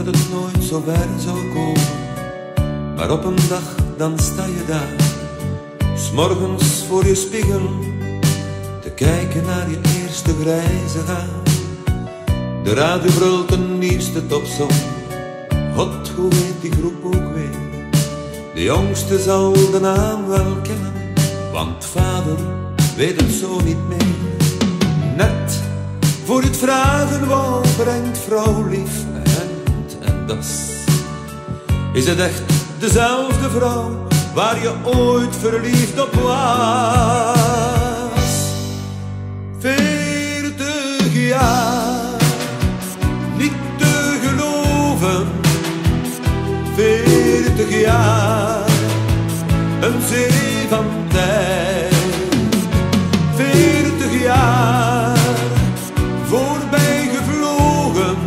dat het nooit zo ver zou komen. Maar op een dag dan sta je daar, 's morgens voor je spiegel, te kijken naar je eerste grijze haar. De radio brult de nieuwste topsong, God, hoe heet die groep ook weer? De jongste zal de naam wel kennen, want vader weet het zo niet meer. Net voor je het vragen wou, brengt vrouw lief hemd en das. Is het echt dezelfde vrouw waar je ooit verliefd op was? 40 jaar, niet te geloven. 40 jaar, een zee van tijd. 40 jaar, voorbij gevlogen.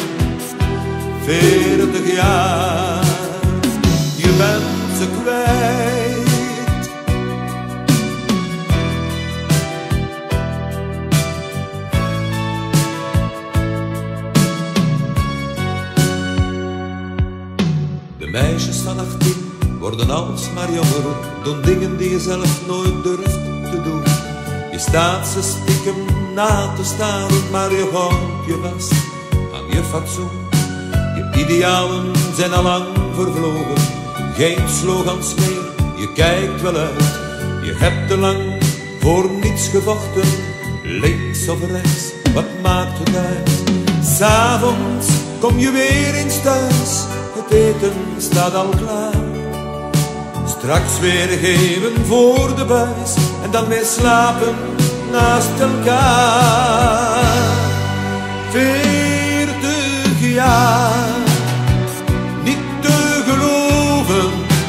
40 jaar, je bent ze kwijt. De meisjes van 18 worden alsmaar jonger, doen dingen die je zelf nooit durft te doen. Je staat ze stiekem na te staren, maar je houdt je vast aan je fatsoen. Je idealen zijn al lang vervlogen, geen slogans meer, je kijkt wel uit. Je hebt te lang voor niets gevochten, links of rechts, wat maakt het uit? 'S'avonds kom je weer eens thuis, het eten staat al klaar. Straks weer geven voor de buis en dan weer slapen naast elkaar. 40 jaar, niet te geloven.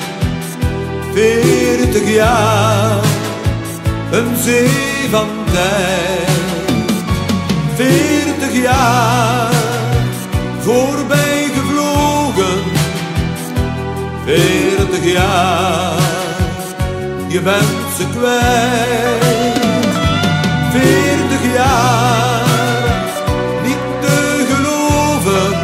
40 jaar, een zee van tijd. 40 jaar, voorbij gevlogen. 40 jaar, je bent ze kwijt. 40 jaar, niet te geloven.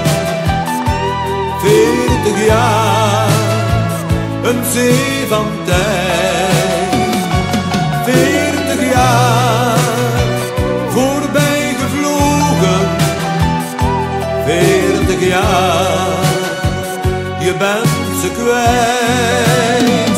40 jaar, een zee van tijd. 40 jaar, voorbij gevlogen. 40 jaar, je bent ze kwijt.